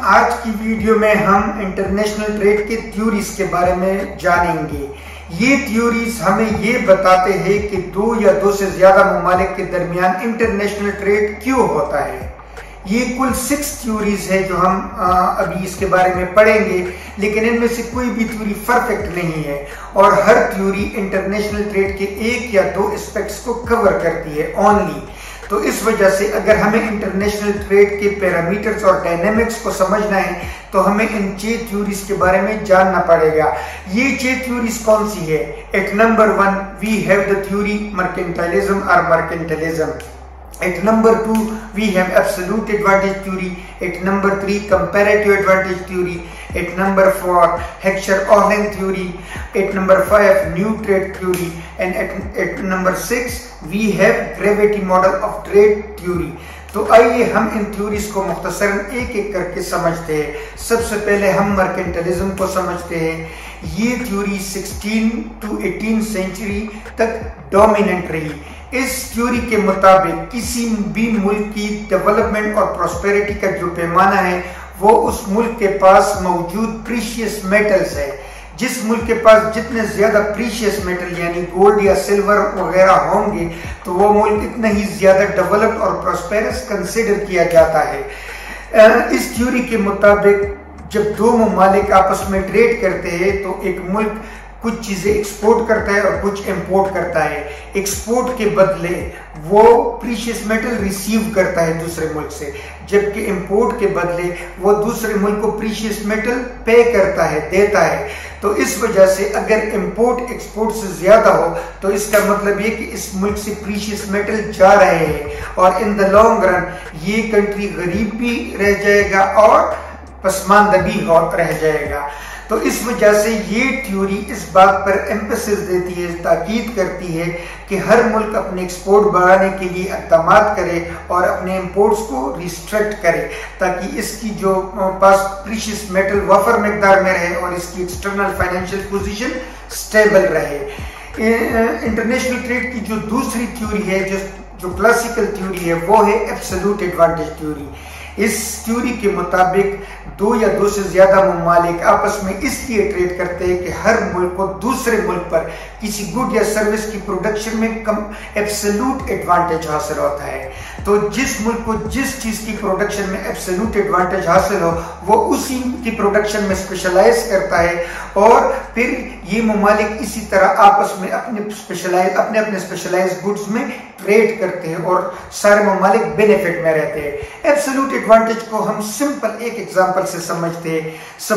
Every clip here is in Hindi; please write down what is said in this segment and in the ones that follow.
आज की वीडियो में हम इंटरनेशनल ट्रेड के थ्योरीज के बारे में जानेंगे। ये थ्योरीज हमें ये बताते हैं कि दो या दो से ज्यादा ममालिक के दरमियान इंटरनेशनल ट्रेड क्यों होता है। ये कुल 6 थ्योरीज है जो हम अभी इसके बारे में पढ़ेंगे, लेकिन इनमें से कोई भी थ्योरी परफेक्ट नहीं है और हर थ्योरी इंटरनेशनल ट्रेड के एक या दो एस्पेक्ट्स को कवर करती है ओनली। तो इस वजह से अगर हमें इंटरनेशनल ट्रेड के पैरामीटर्स और डायनेमिक्स को समझना है तो हमें इन 6 थ्योरीज के बारे में जानना पड़ेगा। ये 6 थ्योरीज कौन सी है? At number 1 we have the theory mercantilism और mercantilism. At number 2, we have absolute advantage theory. At number 3, comparative advantage theory. At number 4, Heckscher-Ohlin theory. At number 5, new trade theory. And at number 6, we have gravity model of trade theory. तो आइए हम इन थ्योरीज को मुख्तसरन एक एक करके समझते हैं। सबसे पहले हम मर्केंटाइलिज्म को समझते हैं। ये थ्योरी 16 to 18 सेंचुरी तक डोमिनेंट रही। इस थ्योरी के मुताबिक किसी भी मुल्क की डेवलपमेंट और प्रॉस्पेरिटी का जो पैमाना है वो उस मुल्क के पास मौजूद प्रीशियस मेटल्स है। जिस मुल्क के पास जितने ज्यादा प्रीशियस मेटल यानी गोल्ड या सिल्वर वगैरह होंगे तो वो मुल्क इतना ही ज्यादा डेवलप्ड और प्रॉस्पेरस कंसिडर किया जाता है। इस थ्योरी के मुताबिक जब दो ममालिक आपस में ट्रेड करते हैं तो एक मुल्क कुछ चीजें एक्सपोर्ट करता है और कुछ इंपोर्ट करता है। एक्सपोर्ट के बदले वो प्रीशियस मेटल रिसीव करता है दूसरे मुल्क से, जबकि इंपोर्ट के बदले वो दूसरे मुल्क को प्रीशियस मेटल पे करता है, देता है। तो इस वजह से अगर इंपोर्ट एक्सपोर्ट से ज्यादा हो तो इसका मतलब ये कि इस मुल्क से प्रीशियस मेटल जा रहे हैं और इन द लॉन्ग रन ये कंट्री गरीब भी रह जाएगा और पसमानदा भी रह जाएगा। तो इस वजह से ये थ्योरी इस बात पर एम्फेसिस देती है, ताकीद करती है कि हर मुल्क अपने एक्सपोर्ट बढ़ाने के लिए इक़दामात करे और अपने इंपोर्ट्स को रिस्ट्रिक्ट करे ताकि इसकी जो पास प्रीशियस मेटल वफर मिकदार में रहे और इसकी एक्सटर्नल फाइनेंशियल पोजीशन स्टेबल रहे। इंटरनेशनल ट्रेड की जो दूसरी थ्योरी है, जो क्लासिकल थ्योरी है, वो है एब्सोल्यूट एडवांटेज थ्योरी। इस थ्योरी के मुताबिक दो या दो से ज्यादा ममालिक आपस में इसलिए ट्रेड करते हैं कि हर मुल्क को दूसरे मुल्क पर किसी गुड या सर्विस की प्रोडक्शन में कम एब्सोल्यूट एडवांटेज हासिल होता है। तो जिस मुल्क को जिस चीज की प्रोडक्शन में एब्सोल्यूट एडवांटेज हासिल हो वो उसी की प्रोडक्शन में स्पेशलाइज करता है और फिर ये ममालिक इसी तरह आपस में अपने स्पेशलाइज गुड्स में ट्रेड करते हैं और सारे ममालिक बेनिफिट में रहते हैं। एब्सोल्यूट एडवांटेज को हम सिंपल एक एग्जांपल से समझते हैं।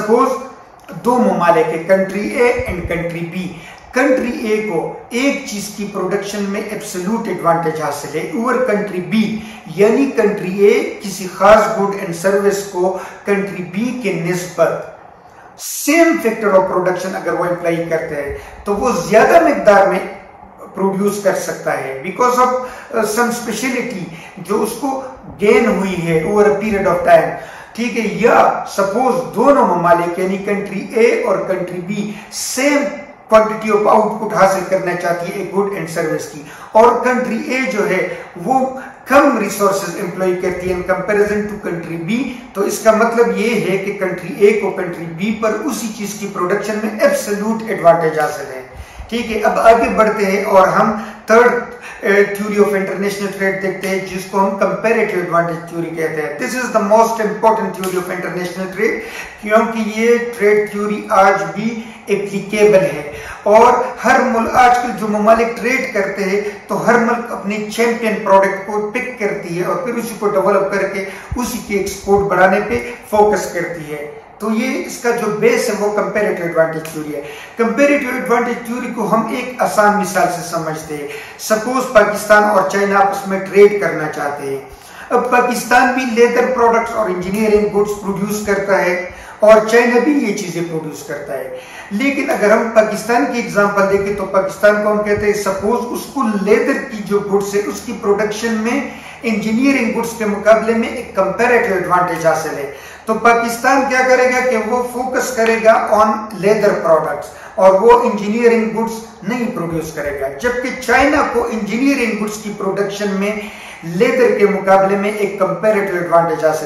सपोज दो ममालिक है, country A and country B. Country A को एक चीज की प्रोडक्शन में एब्सोल्यूट एडवांटेज हासिल है ओवर कंट्री बी, यानी कंट्री ए किसी खास गुड एंड सर्विस को कंट्री बी के निस्बत सेम फैक्टर ऑफ प्रोडक्शन अगर वो अप्लाई करते हैं तो वो ज्यादा मिकदार में प्रोड्यूस कर सकता है बिकॉज ऑफ सम स्पेशलिटी जो उसको गेन हुई है over a period of time. ठीक है, या सपोज दोनों ममालिक यानी कंट्री ए और country B same quantity of output हासिल करना चाहती है एक गुड एंड सर्विस की और कंट्री ए जो है वो कम रिसोर्सेज एम्प्लॉय करती है in comparison to country B. तो इसका मतलब ये है कि कंट्री ए को कंट्री बी पर उसी चीज की प्रोडक्शन में एब्सोल्यूट एडवांटेज हासिल है। ठीक है, अब आगे बढ़ते हैं और हम third theory of international trade देखते हैं जिसको हम कंपैरेटिव एडवांटेज थ्योरी कहते हैं। This is the most important theory of international trade क्योंकि ये ट्रेड थ्योरी आज भी एप्लीकेबल है और हर मुल्क आजकल जो ममालिक ट्रेड करते हैं तो हर मुल्क अपने चैंपियन प्रोडक्ट को पिक करती है और फिर उसी को डेवलप करके उसी के एक्सपोर्ट बढ़ाने पे फोकस करती है। तो ये इसका जो बेस है वो कंपैरेटिव एडवांटेज थ्योरी है। कंपैरेटिव एडवांटेज थ्योरी को हम एक आसान मिसाल से समझते हैं। सपोज पाकिस्तान और चाइना आपस में ट्रेड करना चाहते हैं। अब पाकिस्तान भी लेदर प्रोडक्ट्स और इंजीनियरिंग गुड्स प्रोड्यूस करता है और चाइना भी ये चीजें प्रोड्यूस करता है। लेकिन अगर हम पाकिस्तान की एग्जांपल देखें तो पाकिस्तान को हम कहते हैं सपोज उसको लेदर की जो गुड्स है उसकी प्रोडक्शन में इंजीनियरिंग गुड्स के मुकाबले में एक कंपैरेटिव एडवांटेज हासिल है। तो पाकिस्तान क्या करेगा कि वो फोकस करेगा ऑन लेदर प्रोडक्ट्स और वो इंजीनियरिंग गुड्स नहीं प्रोड्यूस करेगा, जबकि चाइना को इंजीनियरिंग गुड्स की प्रोडक्शन में लेदर के मुकाबले में एक कंपैरेटिव एडवांटेज हासिल है।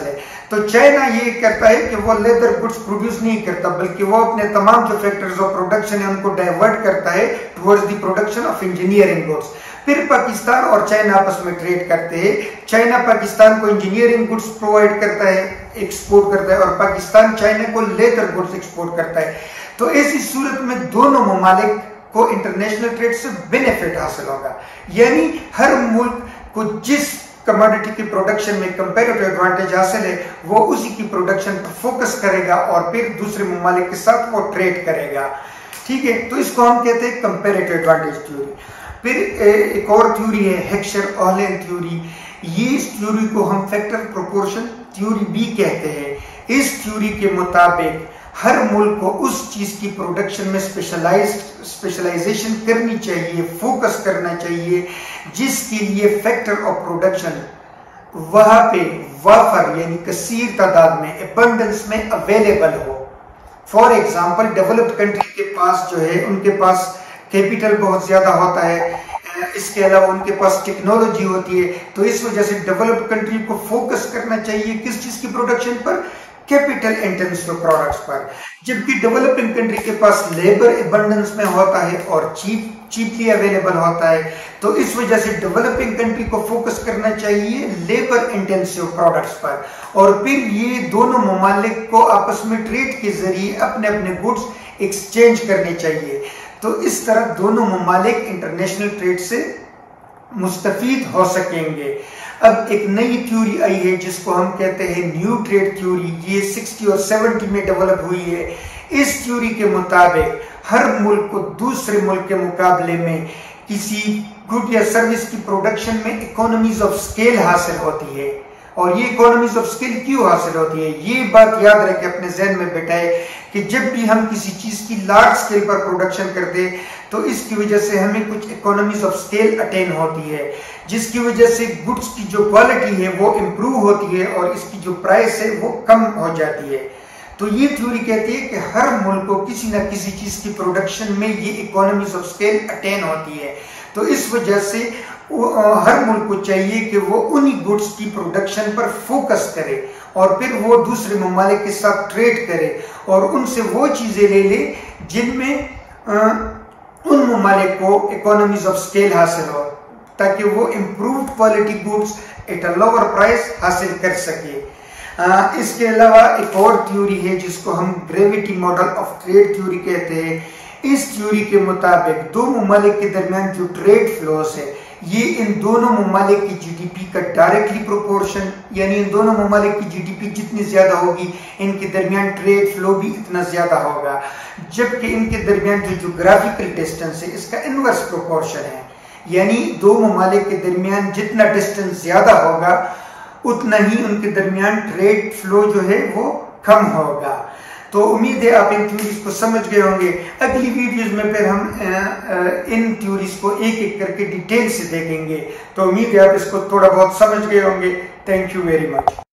तो चाइना ये करता है कि वो लेदर गुड्स प्रोड्यूस नहीं करता, बल्कि वो अपने तमाम जो फैक्टर्स ऑफ प्रोडक्शन है उनको डाइवर्ट करता है towards the production of engineering goods. फिर पाकिस्तान और चाइना आपस में ट्रेड करते हैं। चाइना पाकिस्तान को इंजीनियरिंग गुड्स प्रोवाइड करता है, एक्सपोर्ट करता है, और पाकिस्तान चाइना को लेदर गुड्स एक्सपोर्ट करता है। तो ऐसी सूरत में दोनों ममालिक को इंटरनेशनल ट्रेड से बेनिफिट हासिल होगा। यानी हर मुल्क को जिस कमोडिटी की प्रोडक्शन में कंपैरेटिव एडवांटेज हासिल है वो उसी की प्रोडक्शन पर फोकस करेगा और फिर दूसरे ममालिक के साथ वो ट्रेड करेगा। ठीक है, तो इसको हम कहते हैं कंपैरेटिव एडवांटेज थ्योरी। फिर एक और थ्योरी है हेक्सचर-ओहलेन थ्योरी। ये इस थ्योरी को हम फैक्टर प्रोपोर्शन थ्योरी भी कहते हैं। इस थ्योरी के मुताबिक हर मुल्क को उस चीज की प्रोडक्शन में स्पेशलाइजेशन करनी चाहिए, फोकस करना चाहिए जिसके लिए फैक्टर ऑफ प्रोडक्शन वहां पे वाफर यानी कसीर तादाद में, एबंडेंस में अवेलेबल हो। फॉर एग्जांपल डेवलप्ड कंट्री के पास जो है उनके पास कैपिटल बहुत ज्यादा होता है, इसके अलावा उनके पास टेक्नोलॉजी होती है, तो इस वजह से डेवलप्ड कंट्री को फोकस करना चाहिए किस चीज की प्रोडक्शन पर, कैपिटल इंटेंसिव प्रोडक्ट्स पर। जबकि डेवलपिंग कंट्री के पास लेबर एबंडेंस में होता है और चीपली अवेलेबल होता है, तो इस वजह से डेवलपिंग कंट्री को फोकस करना चाहिए लेबर इंटेंसिव प्रोडक्ट्स पर। और फिर ये दोनों ममालिक को आपस में ट्रेड के जरिए अपने अपने गुड्स एक्सचेंज करने चाहिए। तो इस तरह दोनों ममालिक इंटरनेशनल ट्रेड से मुस्तफीद हो सकेंगे। अब एक नई थ्योरी आई है जिसको हम कहते हैं न्यू ट्रेड थ्योरी। ये 60 और 70 में डेवलप हुई है। इस थ्योरी के मुताबिक हर मुल्क को दूसरे मुल्क के मुकाबले में किसी गुड या सर्विस की प्रोडक्शन में इकोनॉमीज ऑफ स्केल हासिल होती है। और ये इकोनॉमीज ऑफ स्केल क्यों हासिल होती है, ये बात याद रखें, अपने जहन में बिठाए कि जब भी हम किसी चीज की लार्ज स्केल पर प्रोडक्शन करते हैं तो इसकी वजह से हमें कुछ इकोनॉमीज ऑफ स्केल अटेन होती है, जिसकी वजह से गुड्स की जो क्वालिटी है वो इम्प्रूव होती है और इसकी जो प्राइस है वो कम हो जाती है। तो ये थ्योरी कहती है कि हर मुल्क को किसी न किसी चीज की प्रोडक्शन में ये इकोनॉमीज ऑफ स्केल अटेन होती है। तो इस वजह से हर मुल्क को चाहिए कि वो उन्हीं गुड्स की प्रोडक्शन पर फोकस करे और फिर वो दूसरे ममालिक के साथ ट्रेड करे और उनसे वो चीजें ले ले जिनमें उन ममालिक को इकोनॉमीज ऑफ स्केल हासिल हो, ताकि वो improved quality goods at a lower price हासिल कर सके। इसके अलावा एक और थ्योरी है जिसको हम gravity model of trade theory कहते हैं। इस थ्योरी के मुताबिक दो ममालिक के दरमियान जो ट्रेड फ्लोस है ये इन दोनों ममालिक की जीडीपी का डायरेक्टली प्रोपोर्शन, यानी इन दोनों ममालिक की जीडीपी जितनी ज्यादा होगी इनके दरमियान ट्रेड फ्लो भी इतना ज्यादा होगा। जबकि इनके दरमियान जो ज्योग्राफिकल डिस्टेंस है इसका इनवर्स प्रोपोर्शन है, यानी दो ममालिक के दरमियान जितना डिस्टेंस ज्यादा होगा उतना ही उनके दरमियान ट्रेड फ्लो जो है वो कम होगा। तो उम्मीद है आप इन थ्योरीज को समझ गए होंगे। अगली वीडियोस में फिर हम इन थ्योरीज को एक एक करके डिटेल से देखेंगे। तो उम्मीद है आप इसको थोड़ा बहुत समझ गए होंगे। Thank you very much.